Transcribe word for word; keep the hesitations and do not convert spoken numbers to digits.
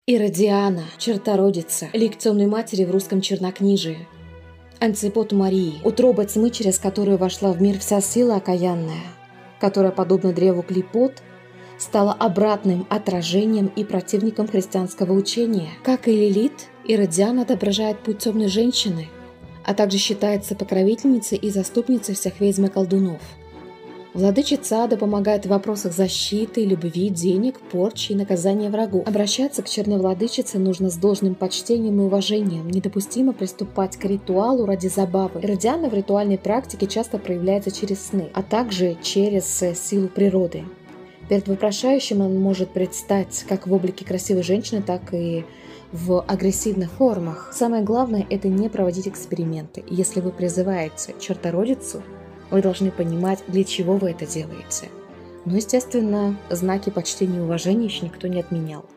Иродиана, чертородица, лик темной матери в русском чернокнижии. Антипод Марии, утроба тьмы, через которую вошла в мир вся сила окаянная, которая, подобно древу Клипот, стала обратным отражением и противником христианского учения. Как и Лилит, Иродиана отображает путь темной женщины, а также считается покровительницей и заступницей всех ведьм и колдунов. Владычица ада помогает в вопросах защиты, любви, денег, порчи и наказания врагу. Обращаться к черной владычице нужно с должным почтением и уважением. Недопустимо приступать к ритуалу ради забавы. Иродиана в ритуальной практике часто проявляется через сны, а также через силу природы. Перед вопрошающим он может предстать как в облике красивой женщины, так и в агрессивных формах. Самое главное – это не проводить эксперименты. Если вы призываете чертородицу, вы должны понимать, для чего вы это делаете. Но, естественно, знаки почтения и уважения еще никто не отменял.